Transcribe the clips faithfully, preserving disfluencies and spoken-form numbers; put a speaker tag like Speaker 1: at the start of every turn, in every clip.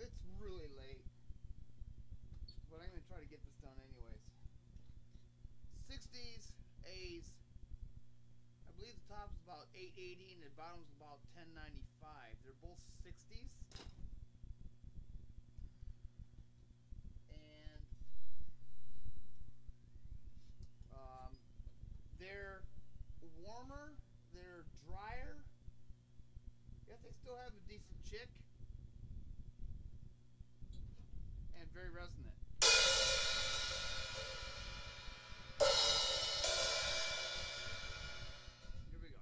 Speaker 1: it's really late, but I'm going to try to get this done anyways. sixties, A's. I believe the top is about eight eighty and the bottom is about ten ninety-five. They're both sixties. And um, they're warmer, they're drier, yet they still have a decent chick, and very resonant. Here we go.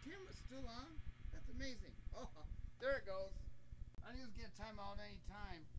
Speaker 1: Still on? That's amazing. Oh, there it goes. I knew it was getting time out any time.